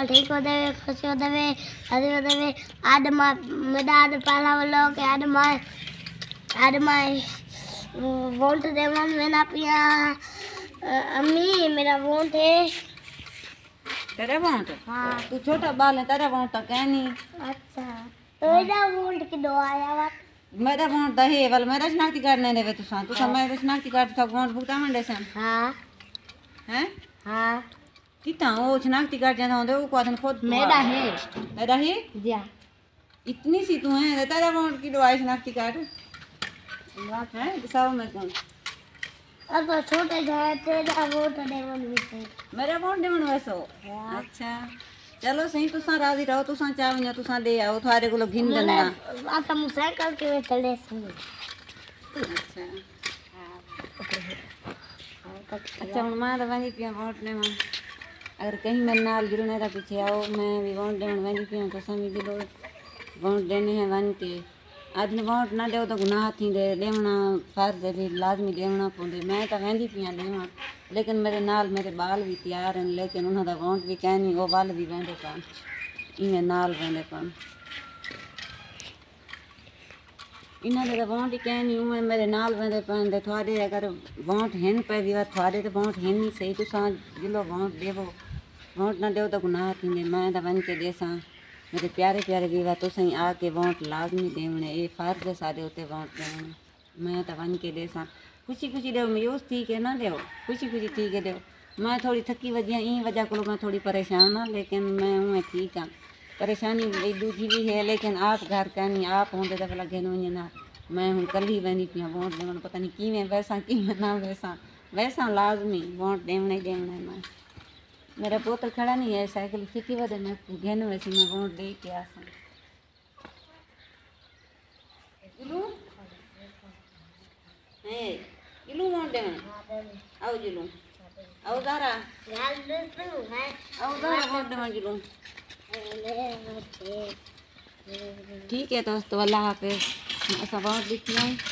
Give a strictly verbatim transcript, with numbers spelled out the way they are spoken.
को ठीक हो देवे खुश हो देवे हरी हो देवे आज मां मेरा आज पहला वाला के आज मां आज मां वोट देवा मैंने पिया अम्मी मेरा वोट है तेरा वोट। हाँ तू छोटा बाल है तेरा वोट तो कहनी। अच्छा तो मेरा वोट की दो आया वा मेरा वोट दहे वाल मेरा शनाख्ती कार्ड नहीं देवे तुसा तुसा मेरा शनाख्ती कार्ड था वोट भुगता मंडे सन। हाँ हैं हाँ कितना वो शनाख्ती कार्ड जाना होंदे वो को खुद मेरा है तेरा है जी इतनी सी तू है तेरा वोट की दो आई शनाख्ती कार्ड है सब में कौन अब तो छोटे जाए तेरा वोट देवन भी मेरा वोट देवन वैसो। अच्छा चलो सही तुसा राजी रहो तुसा चाह वञो तुसा दे आओ थारे को गिन गंदा आता मु साइकिल के वे चले सी। अच्छा अच्छा हुन मां तो वञी पिया वोट ॾियण अगर कहीं मेरे नाल जुड़ने का पीछे आओ मैं भी वोट ॾियण वञी पिया तुसा भी दिलो वोट देने हैं वञ के आज वोट न ॾियो तो गुनाह थींदे ॾियणा फर्ज़ भी लाज़मी ॾियणा पवंदे मैं तो वेंदी पिया ॾियण लेकिन मेरे नाल मेरे बाल भी तैयार हैं लेकिन उन्होंने वोट भी कहनी वो बाल भी वेंदे पान इवें नाल वेंदे पान इन्होंने तो वोट ही कहनी उवें मेरे नाल वेंदे पान थोड़े अगर वोट हैं पे भी थोड़े तो वोट हैं नहीं सही तुसा जिलो वोट देवो वोट न दो तो गुनाह थींदे मैं तो वन के देसा मेरे प्यारे प्यारे विवाह तो सही आके वोट लाजमी देवने ये फर्ज है सारे होते वोट देवने मैं तो वन के देसा खुशी खुशी देव मायूस थी के ना देव खुशी खुशी थी के देव मैं थोड़ी थकी वजह ई वजह को मैं थोड़ी परेशान हाँ लेकिन मैं हूँ ठीक हाँ परेशानी एक दूसरी भी है लेकिन आप घर का नहीं आप होंगे तो भला घेन वञे ना मैं हूँ कल ही वही पिया वोट देवन पता नहीं किवें वैसा किवें ना वैसा वैसा लाजमी वोट देवने ही देवने मैं मेरा पुत्र खड़ा नहीं है साइकिल सीखी वजह मैं घेन वैसी मैं वोट दे के आसा जुलू है जुलू वोट देवन आओ जुलू आओ जारा आओ जारा वोट देवन जुलू ठीक है दोस्तों अल्लाह हाफिज़ असा वोट दी